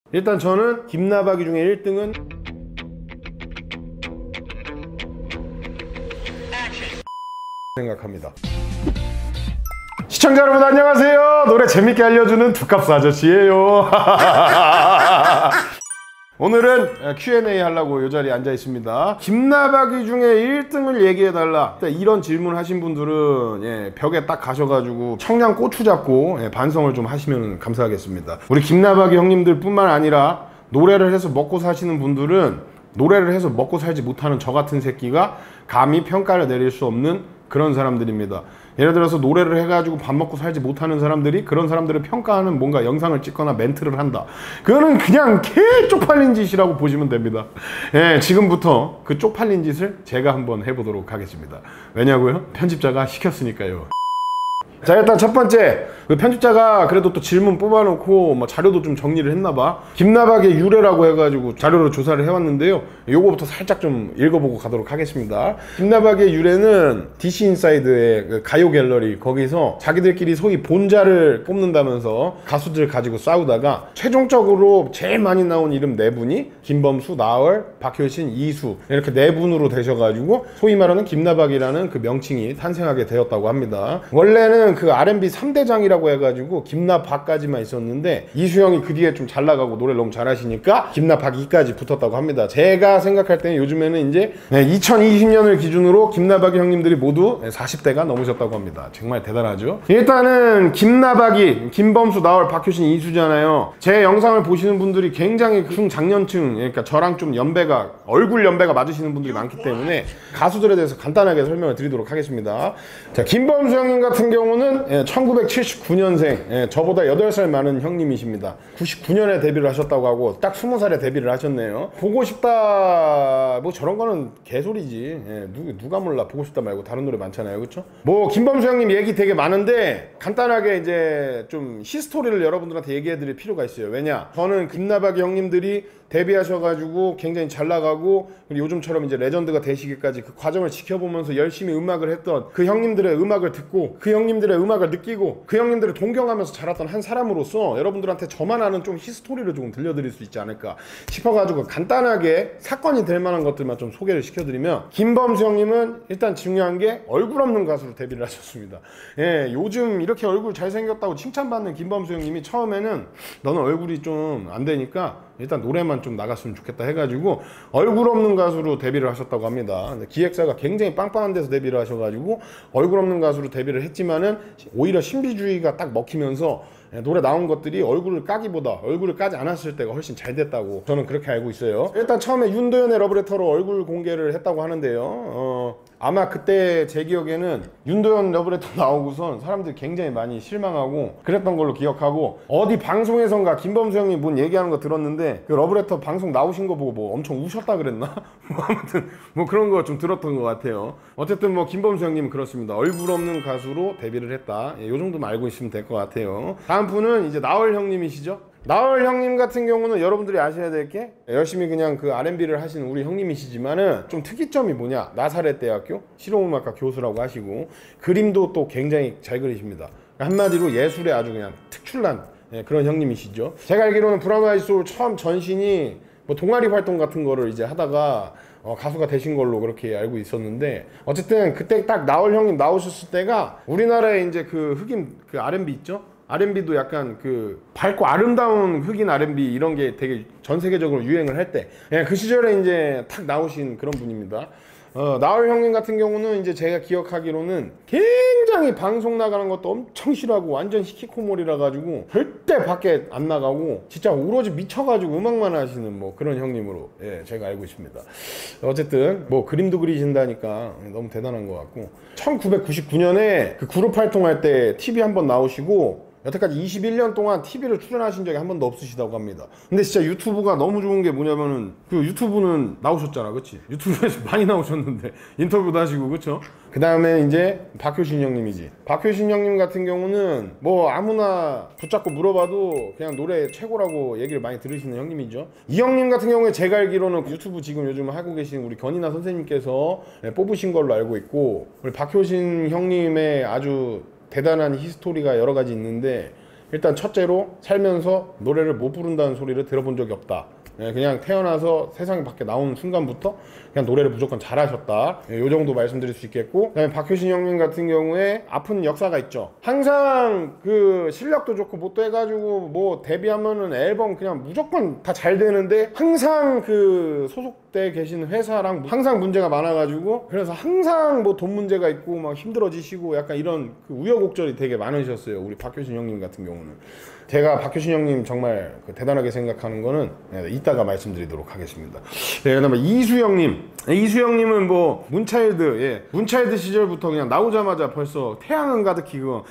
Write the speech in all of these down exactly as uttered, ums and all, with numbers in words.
일단 저는 김나박이 중에 일 등은 생각합니다. 시청자 여러분 안녕하세요. 노래 재밌게 알려주는 두캅스 아저씨예요. 오늘은 큐 앤 에이 하려고 이 자리에 앉아 있습니다. 김나박이 중에 일 등을 얘기해달라, 이런 질문 하신 분들은 예, 벽에 딱 가셔가지고 청양 고추 잡고 예, 반성을 좀 하시면 감사하겠습니다. 우리 김나박이 형님들 뿐만 아니라 노래를 해서 먹고 사시는 분들은 노래를 해서 먹고 살지 못하는 저 같은 새끼가 감히 평가를 내릴 수 없는 그런 사람들입니다. 예를 들어서 노래를 해가지고 밥 먹고 살지 못하는 사람들이 그런 사람들을 평가하는 뭔가 영상을 찍거나 멘트를 한다. 그거는 그냥 개 쪽팔린 짓이라고 보시면 됩니다. 예, 지금부터 그 쪽팔린 짓을 제가 한번 해보도록 하겠습니다. 왜냐고요? 편집자가 시켰으니까요. 자, 일단 첫 번째, 그 편집자가 그래도 또 질문 뽑아놓고 뭐 자료도 좀 정리를 했나봐. 김나박의 유래라고 해가지고 자료로 조사를 해왔는데요, 요거부터 살짝 좀 읽어보고 가도록 하겠습니다. 김나박의 유래는 디씨 인사이드의 그 가요 갤러리, 거기서 자기들끼리 소위 본자를 뽑는다면서 가수들 가지고 싸우다가 최종적으로 제일 많이 나온 이름 네 분이 김범수, 나얼, 박효신, 이수, 이렇게 네 분으로 되셔가지고 소위 말하는 김나박이라는 그 명칭이 탄생하게 되었다고 합니다. 원래는 그 알 앤 비 삼 대장이라고 해가지고 김나박까지만 있었는데 이수형이 그 뒤에 좀 잘 나가고 노래를 너무 잘하시니까 김나박이까지 붙었다고 합니다. 제가 생각할 때는 요즘에는 이제 이천이십 년을 기준으로 김나박이 형님들이 모두 사십 대가 넘으셨다고 합니다. 정말 대단하죠. 일단은 김나박이, 김범수, 나얼, 박효신, 이수잖아요. 제 영상을 보시는 분들이 굉장히 중장년층, 그러니까 저랑 좀 연배가, 얼굴 연배가 맞으시는 분들이 많기 때문에 가수들에 대해서 간단하게 설명을 드리도록 하겠습니다. 자, 김범수 형님 같은 경우는 예, 천구백칠십구 년생, 예, 저보다 여덟 살 많은 형님이십니다. 구십구 년에 데뷔를 하셨다고 하고 딱 스무 살에 데뷔를 하셨네요. 보고 싶다 뭐 저런 거는 개소리지. 예, 누, 누가 몰라. 보고 싶다 말고 다른 노래 많잖아요, 그쵸? 뭐 김범수 형님 얘기 되게 많은데 간단하게 이제 좀 히스토리를 여러분들한테 얘기해 드릴 필요가 있어요. 왜냐, 저는 김나박이 형님들이 데뷔하셔가지고 굉장히 잘 나가고 그리고 요즘처럼 이제 레전드가 되시기까지 그 과정을 지켜보면서 열심히 음악을 했던 그 형님들의 음악을 듣고 그 형님들의 음악을 느끼고 그 형님들을 동경하면서 자랐던 한 사람으로서 여러분들한테 저만 아는 좀 히스토리를 조금 들려드릴 수 있지 않을까 싶어가지고 간단하게 사건이 될 만한 것들만 좀 소개를 시켜드리면, 김범수 형님은 일단 중요한 게 얼굴 없는 가수로 데뷔를 하셨습니다. 예, 요즘 이렇게 얼굴 잘생겼다고 칭찬받는 김범수 형님이 처음에는 너는 얼굴이 좀 안 되니까 일단 노래만 좀 나갔으면 좋겠다 해가지고 얼굴 없는 가수로 데뷔를 하셨다고 합니다. 기획사가 굉장히 빵빵한 데서 데뷔를 하셔가지고 얼굴 없는 가수로 데뷔를 했지만은 오히려 신비주의가 딱 먹히면서 노래 나온 것들이 얼굴을 까기보다 얼굴을 까지 않았을 때가 훨씬 잘 됐다고 저는 그렇게 알고 있어요. 일단 처음에 윤도현의 러브레터로 얼굴 공개를 했다고 하는데요, 어, 아마 그때 제 기억에는 윤도현 러브레터 나오고선 사람들이 굉장히 많이 실망하고 그랬던 걸로 기억하고, 어디 방송에선가 김범수 형이 뭔 얘기하는 거 들었는데 그 러브레터 방송 나오신 거 보고 뭐 엄청 우셨다 그랬나? 뭐 아무튼 뭐 그런 거 좀 들었던 것 같아요. 어쨌든 뭐 김범수 형님은 그렇습니다. 얼굴 없는 가수로 데뷔를 했다. 예, 요 정도만 알고 있으면 될 것 같아요. 다음 분은 이제 나얼 형님이시죠. 나얼 형님 같은 경우는 여러분들이 아셔야 될 게, 열심히 그냥 그 알 앤 비를 하시는 우리 형님이시지만은 좀 특이점이 뭐냐, 나사렛 대학교 실용음악과 교수라고 하시고 그림도 또 굉장히 잘 그리십니다. 한마디로 예술에 아주 그냥 특출난 예, 그런 형님이시죠. 제가 알기로는 브라마이스 소울 처음 전신이 뭐 동아리 활동 같은 거를 이제 하다가 어, 가수가 되신 걸로 그렇게 알고 있었는데, 어쨌든 그때 딱 나얼 형님 나오셨을 때가 우리나라에 이제 그 흑인 그 알 앤 비 있죠? 알 앤 비도 약간 그 밝고 아름다운 흑인 알 앤 비 이런 게 되게 전 세계적으로 유행을 할 때, 예, 그 시절에 이제 탁 나오신 그런 분입니다. 어, 나얼 형님 같은 경우는 이제 제가 기억하기로는 굉장히 방송 나가는 것도 엄청 싫어하고 완전 히키코모리라 가지고 절대 밖에 안 나가고 진짜 오로지 미쳐가지고 음악만 하시는 뭐 그런 형님으로 예, 제가 알고 있습니다. 어쨌든 뭐 그림도 그리신다니까 너무 대단한 것 같고, 천구백구십구 년에 그 그룹 활동할 때 티비 한번 나오시고 여태까지 이십일 년 동안 티비를 출연하신 적이 한 번도 없으시다고 합니다. 근데 진짜 유튜브가 너무 좋은 게 뭐냐면은 그 유튜브는 나오셨잖아, 그치? 유튜브에서 많이 나오셨는데 인터뷰도 하시고, 그쵸? 그 다음에 이제 박효신 형님이지. 박효신 형님 같은 경우는 뭐 아무나 붙잡고 물어봐도 그냥 노래 최고라고 얘기를 많이 들으시는 형님이죠. 이 형님 같은 경우에 제가 알기로는 유튜브 지금 요즘 하고 계신 우리 견이나 선생님께서 뽑으신 걸로 알고 있고, 우리 박효신 형님의 아주 대단한 히스토리가 여러 가지 있는데, 일단 첫째로 살면서 노래를 못 부른다는 소리를 들어본 적이 없다. 예, 그냥 태어나서 세상 밖에 나온 순간부터 그냥 노래를 무조건 잘하셨다. 예, 요 정도 말씀드릴 수 있겠고, 그다음에 박효신 형님 같은 경우에 아픈 역사가 있죠. 항상 그 실력도 좋고 뭣도 해가지고 뭐 데뷔하면은 앨범 그냥 무조건 다 잘 되는데 항상 그 소속돼 계신 회사랑 항상 문제가 많아가지고, 그래서 항상 뭐 돈 문제가 있고 막 힘들어지시고 약간 이런 그 우여곡절이 되게 많으셨어요. 우리 박효신 형님 같은 경우는. 제가 박효신 형님 정말 그 대단하게 생각하는 거는 네, 이따가 말씀드리도록 하겠습니다. 네, 그다음에 이수 형님. 이수 형님은 뭐 문차일드, 예, 문차일드 시절부터 그냥 나오자마자 벌써 태양은 가득히 그거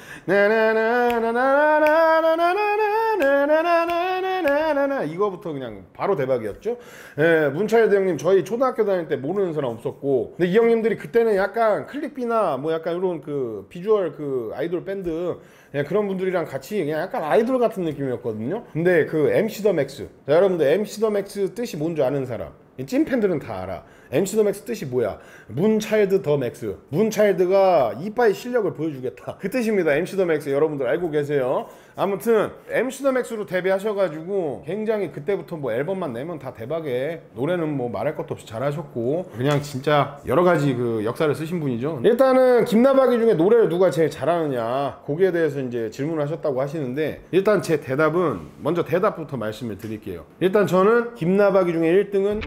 나나나나나나나나나나나나나나나나나나 이거부터 그냥 바로 대박이었죠. 예, 문차일드 형님 저희 초등학교 다닐 때 모르는 사람 없었고, 근데 이 형님들이 그때는 약간 클릭비나 뭐 약간 이런 그 비주얼 그 아이돌 밴드, 예, 그런 분들이랑 같이 그냥 약간 아이돌 같은 느낌이었거든요. 근데 그 엠씨 더 맥스, 자, 여러분들 엠씨 더 맥스 뜻이 뭔지 아는 사람, 찐팬들은 다 알아. 엠씨 더 맥스 뜻이 뭐야? 문차일드 더 맥스. 문차일드가 이빠이 실력을 보여주겠다, 그 뜻입니다. 엠씨 더 맥스 여러분들 알고 계세요? 아무튼 엠씨 더 맥스로 데뷔하셔가지고 굉장히 그때부터 뭐 앨범만 내면 다 대박에, 노래는 뭐 말할 것도 없이 잘하셨고 그냥 진짜 여러가지 그 역사를 쓰신 분이죠. 일단은 김나박이 중에 노래를 누가 제일 잘하느냐, 거기에 대해서 이제 질문하셨다고 하시는데, 일단 제 대답은 먼저 대답부터 말씀을 드릴게요. 일단 저는 김나박이 중에 일 등은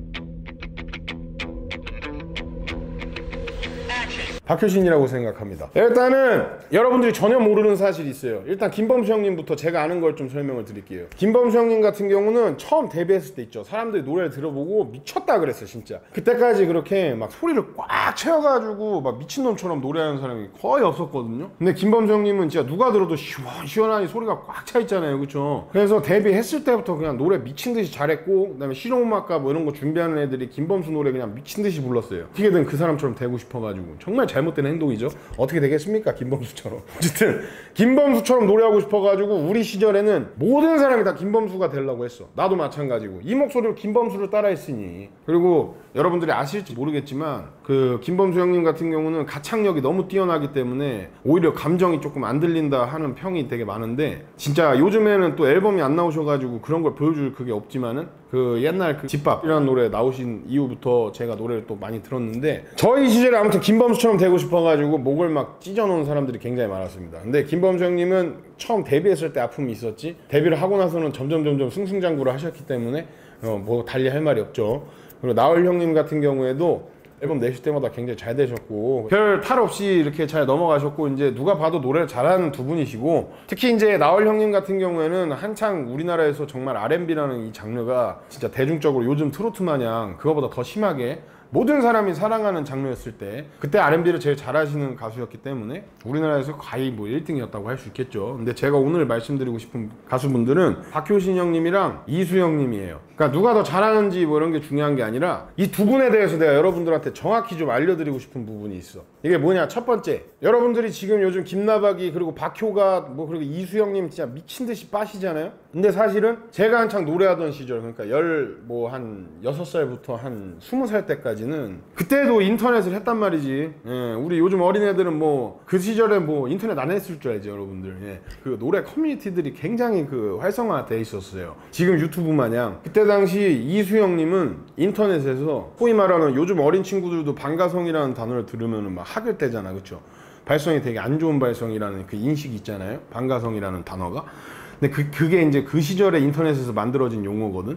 박효신이라고 생각합니다. 일단은 여러분들이 전혀 모르는 사실이 있어요. 일단 김범수 형님부터 제가 아는 걸 좀 설명을 드릴게요. 김범수 형님 같은 경우는 처음 데뷔했을 때 있죠, 사람들이 노래를 들어보고 미쳤다 그랬어 진짜. 그때까지 그렇게 막 소리를 꽉 채워가지고 막 미친놈처럼 노래하는 사람이 거의 없었거든요. 근데 김범수 형님은 진짜 누가 들어도 시원시원하니 소리가 꽉 차 있잖아요, 그쵸? 그래서 데뷔했을 때부터 그냥 노래 미친듯이 잘했고, 그 다음에 실용음악과 뭐 이런 거 준비하는 애들이 김범수 노래 그냥 미친듯이 불렀어요. 어떻게든 그 사람처럼 되고 싶어가지고. 정말 잘 잘못된 행동이죠. 어떻게 되겠습니까, 김범수처럼. 어쨌든 김범수처럼 노래하고 싶어가지고 우리 시절에는 모든 사람이 다 김범수가 되려고 했어. 나도 마찬가지고. 이 목소리로 김범수를 따라했으니. 그리고 여러분들이 아실지 모르겠지만 그 김범수 형님 같은 경우는 가창력이 너무 뛰어나기 때문에 오히려 감정이 조금 안 들린다 하는 평이 되게 많은데, 진짜 요즘에는 또 앨범이 안 나오셔가지고 그런 걸 보여줄 그게 없지만은 그 옛날 그 집밥이라는 노래 나오신 이후부터 제가 노래를 또 많이 들었는데, 저희 시절에 아무튼 김범수처럼 되고 싶어가지고 목을 막 찢어놓은 사람들이 굉장히 많았습니다. 근데 김범수 형님은 처음 데뷔했을 때 아픔이 있었지, 데뷔를 하고 나서는 점점 점점 승승장구를 하셨기 때문에 어 뭐 달리 할 말이 없죠. 그리고 나얼 형님 같은 경우에도 앨범 내실 때마다 굉장히 잘 되셨고 별 탈 없이 이렇게 잘 넘어가셨고, 이제 누가 봐도 노래를 잘하는 두 분이시고, 특히 이제 나얼 형님 같은 경우에는 한창 우리나라에서 정말 알앤비라는 이 장르가 진짜 대중적으로 요즘 트로트 마냥 그거보다 더 심하게 모든 사람이 사랑하는 장르였을 때, 그때 알앤비를 제일 잘하시는 가수였기 때문에 우리나라에서 거의 뭐 일 등이었다고 할 수 있겠죠. 근데 제가 오늘 말씀드리고 싶은 가수분들은 박효신 형님이랑 이수 형님이에요. 그러니까 누가 더 잘하는지 뭐 이런 게 중요한 게 아니라 이 두 분에 대해서 내가 여러분들한테 정확히 좀 알려드리고 싶은 부분이 있어. 이게 뭐냐, 첫 번째, 여러분들이 지금 요즘 김나박이 그리고 박효가 뭐 그리고 이수 형님 진짜 미친듯이 빠시잖아요. 근데 사실은 제가 한창 노래하던 시절, 그러니까 열 뭐 한 여섯 살부터 한 스무 살 때까지 는 그때도 인터넷을 했단 말이지. 예, 우리 요즘 어린애들은 뭐 그 시절에 뭐 인터넷 안 했을 줄 알지 여러분들. 예, 그 노래 커뮤니티들이 굉장히 그 활성화돼 있었어요, 지금 유튜브 마냥. 그때 당시 이수 형님은 인터넷에서 소위 말하는, 요즘 어린 친구들도 반가성이라는 단어를 들으면 막 학을 떼잖아, 그쵸? 발성이 되게 안 좋은 발성이라는 그 인식이 있잖아요, 반가성이라는 단어가. 근데 그, 그게 이제 그 시절에 인터넷에서 만들어진 용어거든.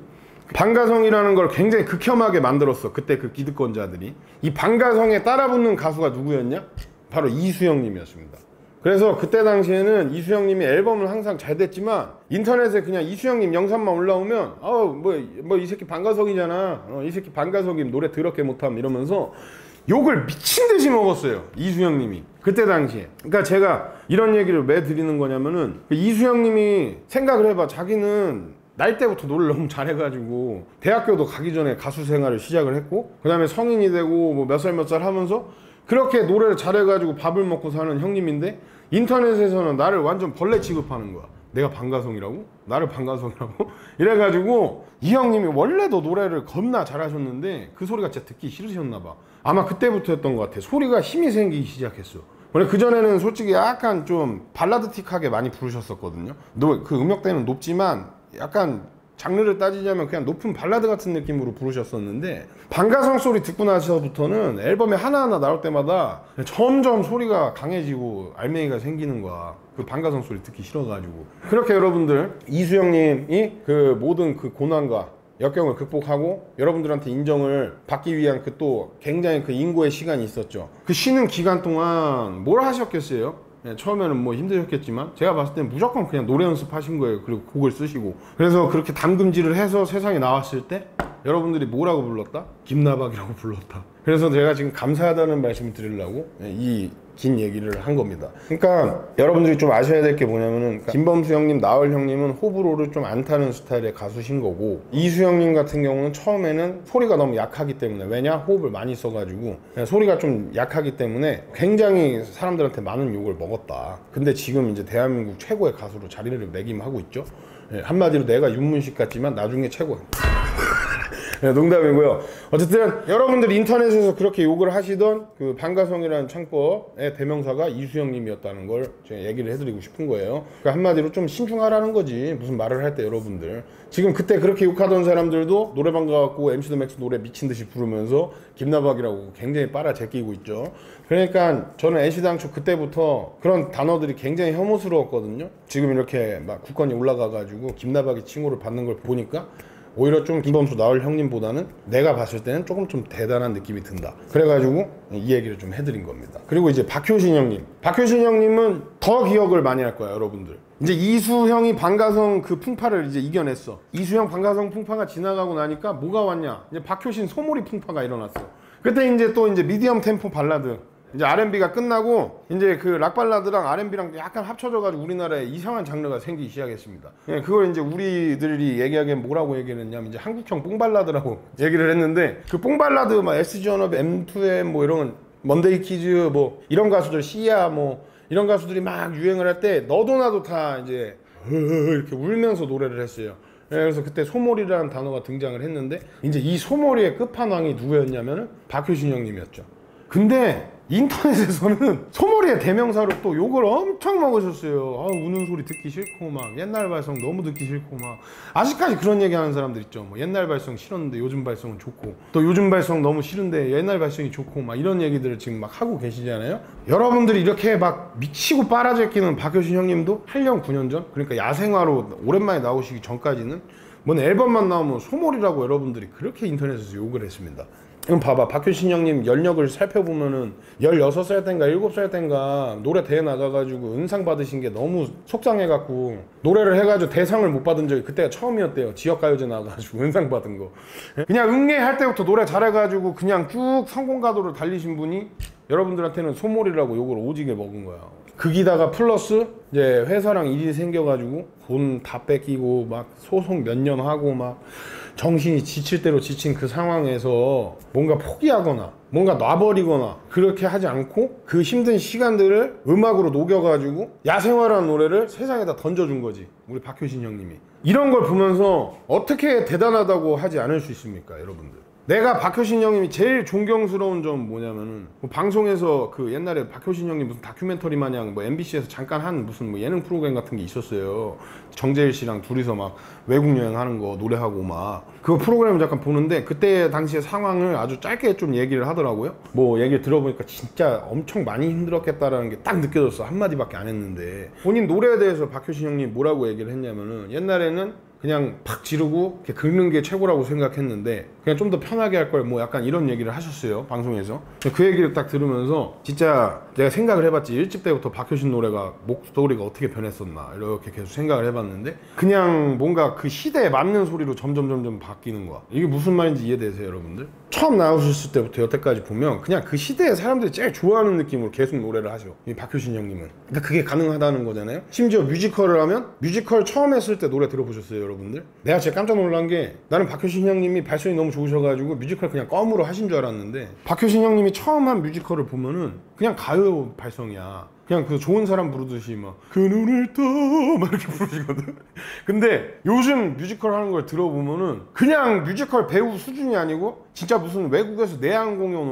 반가성이라는 걸 굉장히 극혐하게 만들었어, 그때 그 기득권자들이. 이 반가성에 따라붙는 가수가 누구였냐? 바로 이수 형님이었습니다. 그래서 그때 당시에는 이수 형님이 앨범은 항상 잘 됐지만 인터넷에 그냥 이수 형님 영상만 올라오면 어우 뭐 뭐 이 새끼 반가성이잖아, 어, 이 새끼 반가성이 노래 더럽게 못함 이러면서 욕을 미친듯이 먹었어요, 이수 형님이 그때 당시에. 그러니까 제가 이런 얘기를 왜 드리는 거냐면은, 이수 형님이 생각을 해봐. 자기는 날 때부터 노래를 너무 잘해가지고 대학교도 가기 전에 가수 생활을 시작을 했고, 그 다음에 성인이 되고 뭐 몇 살 몇 살 하면서 그렇게 노래를 잘해가지고 밥을 먹고 사는 형님인데, 인터넷에서는 나를 완전 벌레 취급하는 거야. 내가 반가성이라고? 나를 반가성이라고? 이래가지고 이 형님이 원래도 노래를 겁나 잘하셨는데 그 소리가 진짜 듣기 싫으셨나 봐. 아마 그때부터였던 것 같아. 소리가 힘이 생기기 시작했어. 원래 그전에는 솔직히 약간 좀 발라드틱하게 많이 부르셨었거든요. 그 음역대는 높지만 약간 장르를 따지자면 그냥 높은 발라드 같은 느낌으로 부르셨었는데, 방가성 소리 듣고 나서부터는 앨범에 하나하나 나올 때마다 점점 소리가 강해지고 알맹이가 생기는 거야. 그 방가성 소리 듣기 싫어가지고. 그렇게 여러분들 이수영님이 그 모든 그 고난과 역경을 극복하고 여러분들한테 인정을 받기 위한 그 또 굉장히 그 인고의 시간이 있었죠. 그 쉬는 기간 동안 뭘 하셨겠어요? 네, 처음에는 뭐 힘드셨겠지만 제가 봤을 땐 무조건 그냥 노래 연습하신 거예요. 그리고 곡을 쓰시고. 그래서 그렇게 담금질을 해서 세상에 나왔을 때 여러분들이 뭐라고 불렀다? 김나박이라고 불렀다. 그래서 제가 지금 감사하다는 말씀을 드리려고 이 긴 얘기를 한 겁니다. 그러니까 여러분들이 좀 아셔야 될 게 뭐냐면은, 그러니까 김범수 형님, 나얼 형님은 호불호를 좀 안 타는 스타일의 가수신 거고, 이수 형님 같은 경우는 처음에는 소리가 너무 약하기 때문에, 왜냐? 호흡을 많이 써가지고 소리가 좀 약하기 때문에 굉장히 사람들한테 많은 욕을 먹었다. 근데 지금 이제 대한민국 최고의 가수로 자리를 매김하고 있죠. 한마디로 내가 윤문식 같지만 나중에 최고야. 네, 농담이고요. 어쨌든 여러분들 인터넷에서 그렇게 욕을 하시던 그 방가성이라는 창법의 대명사가 이수영님이었다는 걸 제가 얘기를 해드리고 싶은 거예요. 그러니까 한마디로 좀 신중하라는 거지. 무슨 말을 할 때 여러분들 지금 그때 그렇게 욕하던 사람들도 노래방 가갖고 엠씨 더 맥스 노래 미친듯이 부르면서 김나박이라고 굉장히 빨아 제끼고 있죠. 그러니까 저는 애시당초 그때부터 그런 단어들이 굉장히 혐오스러웠거든요. 지금 이렇게 막 국권이 올라가가지고 김나박이 칭호를 받는 걸 보니까 오히려 좀 김범수 나얼 형님보다는 내가 봤을 때는 조금 좀 대단한 느낌이 든다. 그래가지고 이 얘기를 좀 해드린 겁니다. 그리고 이제 박효신 형님, 박효신 형님은 더 기억을 많이 할 거야 여러분들. 이제 이수형이 방가성 그 풍파를 이제 이겨냈어. 이수형 방가성 풍파가 지나가고 나니까 뭐가 왔냐, 이제 박효신 소몰이 풍파가 일어났어. 그때 이제 또 이제 미디엄 템포 발라드, 이제 알앤비가 끝나고 이제 그 락발라드랑 알앤비랑 약간 합쳐져가지고 우리나라에 이상한 장르가 생기기 시작했습니다. 예, 그걸 이제 우리들이 얘기하기엔 뭐라고 얘기를 했냐면 이제 한국형 뽕발라드라고 얘기를 했는데, 그 뽕발라드 막 에스지연합, 엠투엠 뭐 이런 먼데이 키즈 뭐 이런 가수들, 시아 뭐 이런 가수들이 막 유행을 할 때 너도 나도 다 이제 이렇게 울면서 노래를 했어요. 예, 그래서 그때 소몰이라는 단어가 등장을 했는데, 이제 이 소몰이의 끝판왕이 누구였냐면은 박효신 형님이었죠. 근데 인터넷에서는 소몰이의 대명사로 또 욕을 엄청 먹으셨어요. 아, 우는 소리 듣기 싫고 막 옛날 발성 너무 듣기 싫고 막 아직까지 그런 얘기 하는 사람들 있죠. 뭐 옛날 발성 싫었는데 요즘 발성은 좋고, 또 요즘 발성 너무 싫은데 옛날 발성이 좋고 막 이런 얘기들을 지금 막 하고 계시잖아요. 여러분들이 이렇게 막 미치고 빨아제끼는 박효신 형님도 팔 년 구 년 전, 그러니까 야생화로 오랜만에 나오시기 전까지는 뭔 앨범만 나오면 소몰이라고 여러분들이 그렇게 인터넷에서 욕을 했습니다. 그럼 봐봐, 박효신 형님 연력을 살펴보면은 열여섯 살 땐가 일곱 살 땐가 노래 대회 나가가지고 은상 받으신 게 너무 속상해갖고 노래를 해가지고 대상을 못 받은 적이 그때가 처음이었대요. 지역가요제 나가가지고 은상 받은 거. 그냥 응애할 때부터 노래 잘해가지고 그냥 쭉 성공가도를 달리신 분이 여러분들한테는 소몰이라고 욕을 오지게 먹은 거야. 거기다가 플러스 이제 회사랑 일이 생겨가지고 돈 다 뺏기고 막 소송 몇 년 하고 막 정신이 지칠 대로 지친 그 상황에서 뭔가 포기하거나 뭔가 놔버리거나 그렇게 하지 않고 그 힘든 시간들을 음악으로 녹여가지고 야생화라는 노래를 세상에다 던져준 거지, 우리 박효신 형님이. 이런 걸 보면서 어떻게 대단하다고 하지 않을 수 있습니까 여러분들? 내가 박효신 형님이 제일 존경스러운 점 뭐냐면은, 뭐 방송에서 그 옛날에 박효신 형님 무슨 다큐멘터리 마냥 뭐 엠비씨에서 잠깐 한 무슨 뭐 예능 프로그램 같은 게 있었어요. 정재일 씨랑 둘이서 막 외국 여행하는 거 노래하고 막 그 프로그램을 잠깐 보는데, 그때 당시의 상황을 아주 짧게 좀 얘기를 하더라고요. 뭐 얘기를 들어보니까 진짜 엄청 많이 힘들었겠다라는 게 딱 느껴졌어. 한마디밖에 안 했는데 본인 노래에 대해서 박효신 형님 뭐라고 얘기를 했냐면은, 옛날에는 그냥 팍 지르고 이렇게 긁는 게 최고라고 생각했는데 그냥 좀 더 편하게 할 걸 뭐 약간 이런 얘기를 하셨어요, 방송에서. 그 얘기를 딱 들으면서 진짜 내가 생각을 해봤지. 일 집 때부터 박효신 노래가 목소리가 어떻게 변했었나 이렇게 계속 생각을 해봤는데, 그냥 뭔가 그 시대에 맞는 소리로 점점 점점 바뀌는 거야. 이게 무슨 말인지 이해되세요 여러분들? 처음 나오셨을 때부터 여태까지 보면 그냥 그 시대에 사람들이 제일 좋아하는 느낌으로 계속 노래를 하셔, 이 박효신 형님은. 그러니까 그게 가능하다는 거잖아요. 심지어 뮤지컬을 하면, 뮤지컬 처음 했을 때 노래 들어보셨어요 여러분들? 내가 진짜 깜짝 놀란 게, 나는 박효신 형님이 발성이 너무 좋으셔가지고 뮤지컬 그냥 껌으로 하신 줄 알았는데, 박효신 형님이 처음 한 뮤지컬을 보면은 그냥 가요 발성이야. 그냥 그 좋은 사람 부르듯이 막 그 눈을 떠 막 이렇게 부르시거든. 근데 요즘 뮤지컬 하는 걸 들어보면은 그냥 뮤지컬 배우 수준이 아니고 진짜 무슨 외국에서 내한 공연 온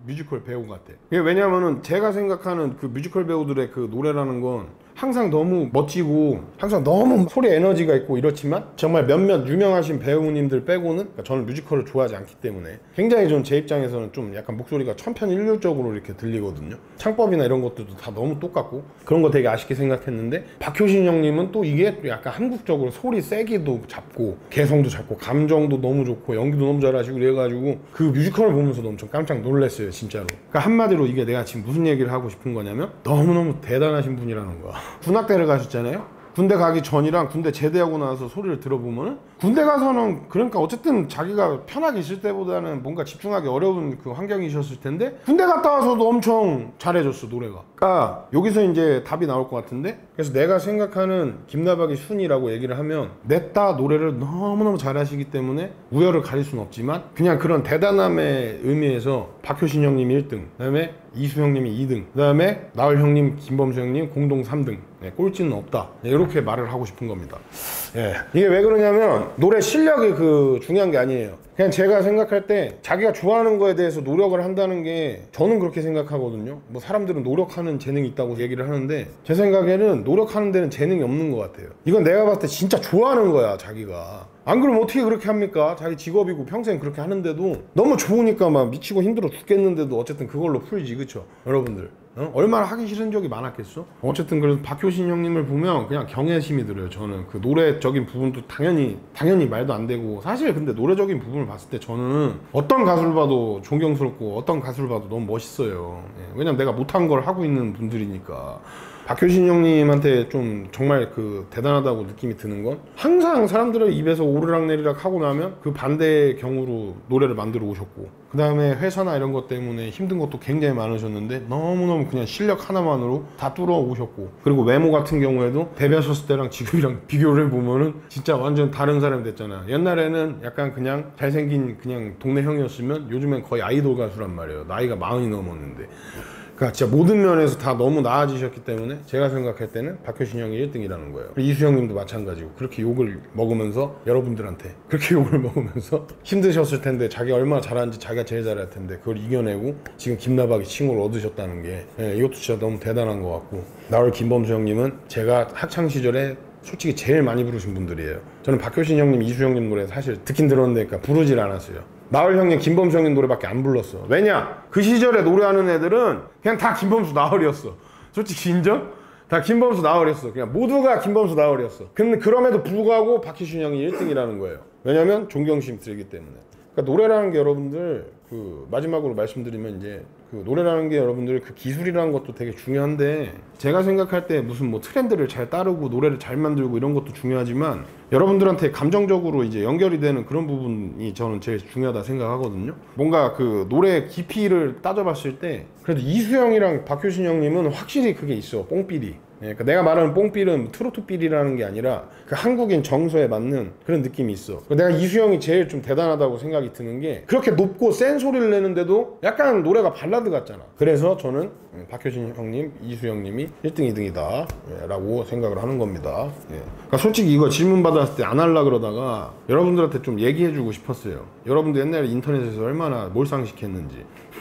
뮤지컬 배우 같아. 이게 왜냐면은 제가 생각하는 그 뮤지컬 배우들의 그 노래라는 건 항상 너무 멋지고 항상 너무 소리 에너지가 있고 이렇지만 정말 몇몇 유명하신 배우님들 빼고는, 그러니까 저는 뮤지컬을 좋아하지 않기 때문에 굉장히 좀 제 입장에서는 좀 약간 목소리가 천편일률적으로 이렇게 들리거든요. 창법이나 이런 것들도 다 너무 똑같고 그런 거 되게 아쉽게 생각했는데, 박효신 형님은 또 이게 약간 한국적으로 소리 세기도 잡고 개성도 잡고 감정도 너무 좋고 연기도 너무 잘하시고 그래가지고 그 뮤지컬을 보면서도 엄청 깜짝 놀랐어요 진짜로. 그러니까 한마디로 이게 내가 지금 무슨 얘기를 하고 싶은 거냐면 너무너무 대단하신 분이라는 거야. 군악대를 가셨잖아요. 군대 가기 전이랑 군대 제대하고 나서 소리를 들어보면은, 군대 가서는 그러니까 어쨌든 자기가 편하게 있을 때보다는 뭔가 집중하기 어려운 그 환경이셨을 텐데 군대 갔다 와서도 엄청 잘해줬어 노래가. 그러니까 여기서 이제 답이 나올 것 같은데, 그래서 내가 생각하는 김나박의 순위라고 얘기를 하면 냈다 노래를 너무너무 잘하시기 때문에 우열을 가릴 수는 없지만 그냥 그런 대단함의 의미에서 박효신 형님이 일 등, 그 다음에 이수 형님이 이 등, 그 다음에 나을 형님, 김범수 형님 공동 삼 등. 네, 꼴찌는 없다. 네, 이렇게 말을 하고 싶은 겁니다. 예. 이게 왜 그러냐면 노래 실력이 그 중요한 게 아니에요. 그냥 제가 생각할 때 자기가 좋아하는 거에 대해서 노력을 한다는 게 저는 그렇게 생각하거든요. 뭐 사람들은 노력하는 재능이 있다고 얘기를 하는데 제 생각에는 노력하는 데는 재능이 없는 것 같아요. 이건 내가 봤을 때 진짜 좋아하는 거야 자기가. 안 그러면 어떻게 그렇게 합니까? 자기 직업이고 평생 그렇게 하는데도 너무 좋으니까 막 미치고 힘들어 죽겠는데도 어쨌든 그걸로 풀지, 그쵸? 여러분들 어? 얼마나 하기 싫은 적이 많았겠어? 어쨌든 그래서 박효신 형님을 보면 그냥 경외심이 들어요. 저는 그 노래적인 부분도 당연히 당연히 말도 안 되고, 사실 근데 노래적인 부분을 봤을 때 저는 어떤 가수를 봐도 존경스럽고 어떤 가수를 봐도 너무 멋있어요. 예. 왜냐면 내가 못한 걸 하고 있는 분들이니까. 박효신 형님한테 좀 정말 그 대단하다고 느낌이 드는 건, 항상 사람들의 입에서 오르락내리락 하고 나면 그 반대의 경우로 노래를 만들어 오셨고, 그 다음에 회사나 이런 것 때문에 힘든 것도 굉장히 많으셨는데 너무너무 그냥 실력 하나만으로 다 뚫어 오셨고, 그리고 외모 같은 경우에도 데뷔하셨을 때랑 지금이랑 비교를 해보면은 진짜 완전 다른 사람이 됐잖아. 옛날에는 약간 그냥 잘생긴 그냥 동네 형이었으면 요즘엔 거의 아이돌 가수란 말이에요. 나이가 마흔이 넘었는데. 그러니까 진짜 모든 면에서 다 너무 나아지셨기 때문에 제가 생각할 때는 박효신 형이 일 등이라는 거예요. 이수 형님도 마찬가지고, 그렇게 욕을 먹으면서 여러분들한테 그렇게 욕을 먹으면서 힘드셨을 텐데 자기가 얼마나 잘하는지 자기가 제일 잘할 텐데 그걸 이겨내고 지금 김나박이 칭호를 얻으셨다는 게, 예, 이것도 진짜 너무 대단한 것 같고, 나올 김범수 형님은 제가 학창시절에 솔직히 제일 많이 부르신 분들이에요. 저는 박효신 형님, 이수 형님 노래 사실 듣긴 들었는데 그러니까 부르질 않았어요. 나을 형님, 김범수 형님 노래밖에 안 불렀어. 왜냐? 그 시절에 노래하는 애들은 그냥 다 김범수, 나을이었어. 솔직히 인정? 다 김범수, 나을이었어. 그냥 모두가 김범수, 나을이었어. 근데 그럼에도 불구하고 박효신 형이 일 등이라는 거예요. 왜냐면 존경심 들기 때문에. 그러니까 노래라는 게 여러분들, 그 마지막으로 말씀드리면 이제 그 노래라는 게 여러분들 그 기술이라는 것도 되게 중요한데, 제가 생각할 때 무슨 뭐 트렌드를 잘 따르고 노래를 잘 만들고 이런 것도 중요하지만 여러분들한테 감정적으로 이제 연결이 되는 그런 부분이 저는 제일 중요하다 생각하거든요. 뭔가 그 노래 깊이를 따져봤을 때 그래도 이수 형이랑 박효신 형님은 확실히 그게 있어. 뽕삐리. 예, 그러니까 내가 말하는 뽕삘은 트로트 삘이라는 게 아니라 그 한국인 정서에 맞는 그런 느낌이 있어. 내가 이수영이 제일 좀 대단하다고 생각이 드는 게, 그렇게 높고 센 소리를 내는데도 약간 노래가 발라드 같잖아. 그래서 저는 박효신 형님, 이수영님이 일 등, 이 등이다 예, 라고 생각을 하는 겁니다. 예. 그러니까 솔직히 이거 질문 받았을 때 안 하려고 그러다가 여러분들한테 좀 얘기해주고 싶었어요. 여러분들 옛날에 인터넷에서 얼마나 몰상식했는지.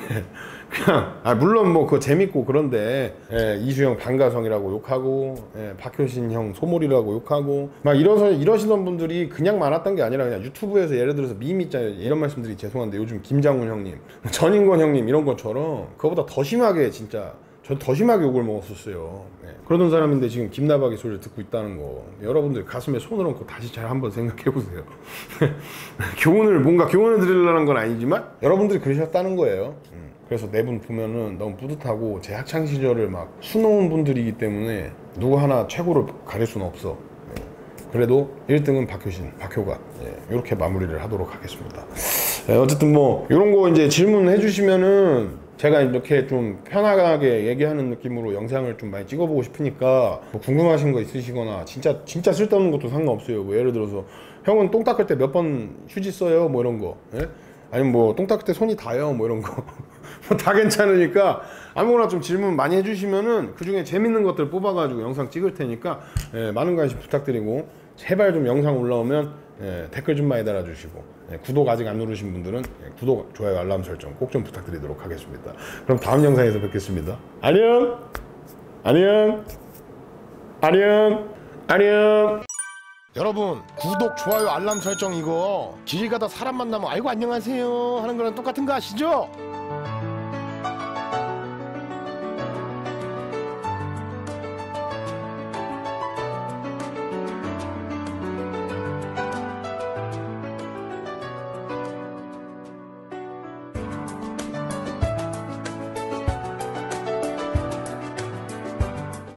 그냥 아 물론 뭐 그거 재밌고 그런데, 예, 이수영 반가성이라고 욕하고, 예, 박효신 형 소몰이라고 욕하고 막 이러서 이러시던 분들이 그냥 많았던 게 아니라 그냥 유튜브에서 예를 들어서 밈 있잖아요. 이런 말씀드리기 죄송한데 요즘 김장훈 형님, 전인권 형님 이런 것처럼 그거보다 더 심하게, 진짜 전 더 심하게 욕을 먹었었어요. 예. 그러던 사람인데 지금 김나박의 소리를 듣고 있다는 거, 여러분들 가슴에 손을 얹고 다시 잘 한번 생각해 보세요. 교훈을, 뭔가 교훈을 드리려는 건 아니지만 여러분들이 그러셨다는 거예요. 음. 그래서 네 분 보면은 너무 뿌듯하고, 제 학창 시절을 막 수놓은 분들이기 때문에 누구 하나 최고를 가릴 수는 없어. 예. 그래도 일 등은 박효신, 박효가. 예. 이렇게 마무리를 하도록 하겠습니다. 예. 어쨌든 뭐 이런 거 이제 질문해 주시면은 제가 이렇게 좀 편하게 얘기하는 느낌으로 영상을 좀 많이 찍어보고 싶으니까, 뭐 궁금하신 거 있으시거나 진짜 진짜 쓸데없는 것도 상관없어요. 뭐 예를 들어서 형은 똥 닦을 때 몇 번 휴지 써요? 뭐 이런 거. 예? 아니면 뭐 똥 닦을 때 손이 닿아요? 뭐 이런 거. 다 괜찮으니까 아무거나 좀 질문 많이 해주시면은 그 중에 재밌는 것들 뽑아가지고 영상 찍을 테니까, 예, 많은 관심 부탁드리고, 제발 좀 영상 올라오면 예, 댓글 좀 많이 달아주시고 예, 구독 아직 안 누르신 분들은 예, 구독, 좋아요, 알람 설정 꼭 좀 부탁드리도록 하겠습니다. 그럼 다음 영상에서 뵙겠습니다. 안녕! 안녕! 안녕! 안녕! 여러분, 구독, 좋아요, 알람 설정 이거 길 가다 사람 만나면 아이고 안녕하세요 하는 거랑 똑같은 거 아시죠?